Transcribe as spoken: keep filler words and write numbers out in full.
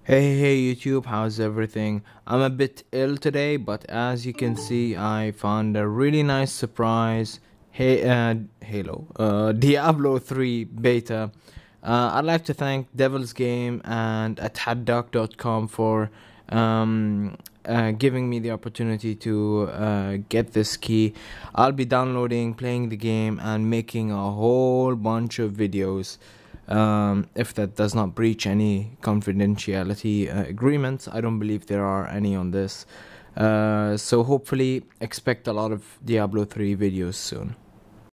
Hey, hey YouTube, how's everything? I'm a bit ill today, but as you can see, I found a really nice surprise. Hey, uh, Halo, uh, Diablo three beta. Uh, I'd like to thank Devil's Game and at haddock dot com for um, uh, giving me the opportunity to uh, get this key. I'll be downloading, playing the game, and making a whole bunch of videos. Um, if that does not breach any confidentiality uh, agreements. I don't believe there are any on this. Uh, so hopefully expect a lot of Diablo three videos soon.